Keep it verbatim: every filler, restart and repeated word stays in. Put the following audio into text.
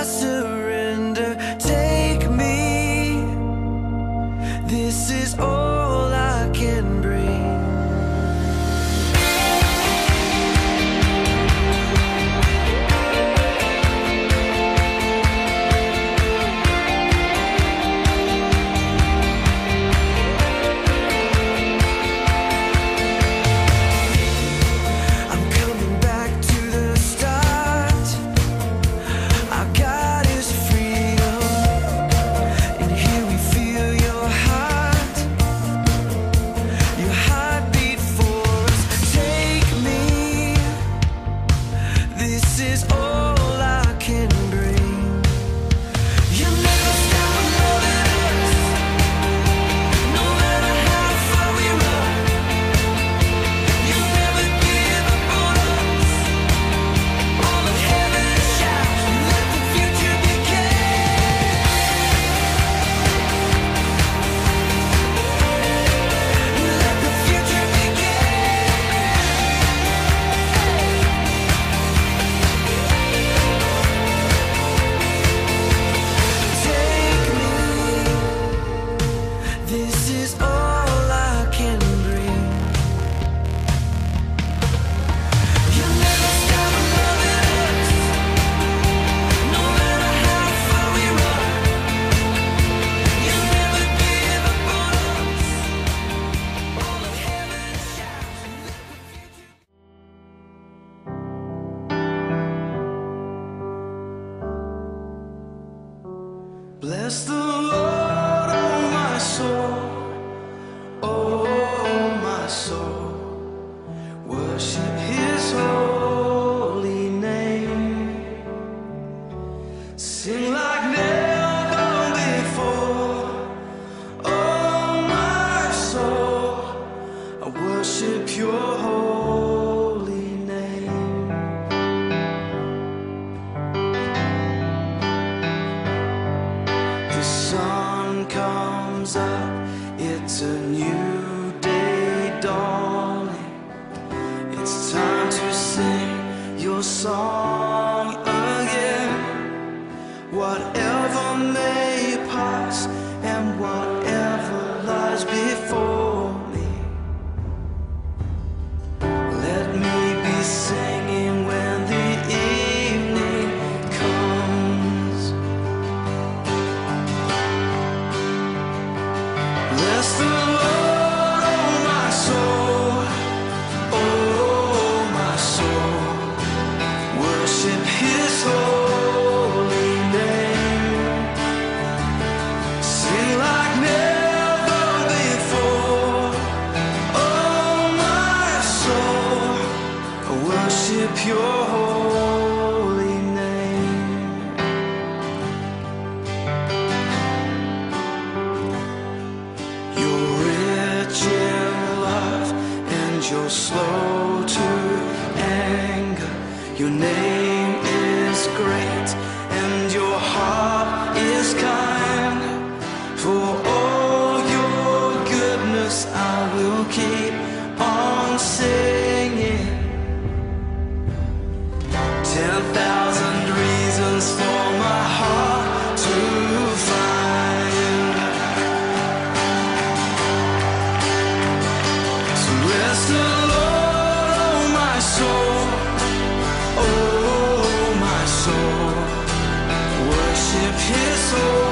I surrender. Take me. This is all I can bring. Bless the Lord, oh my soul, oh my soul, worship His holy name. Sing like never before, oh my soul, I worship Your holy name. The sun comes up, it's a new day dawning. It's time to sing Your song again. Whatever may pass and whatever lies before me, let me be singing when the evening comes. Bless the Lord, oh my soul, oh my soul, worship His holy name. Sing like never before, oh my soul, I worship Your holy name. You're rich in love and You're slow to anger. Your name is great and Your heart is kind. For all Your goodness I will keep on singing. Ten thousand reasons for my heart to find. So bless the Lord, oh my soul, oh my soul, worship His soul.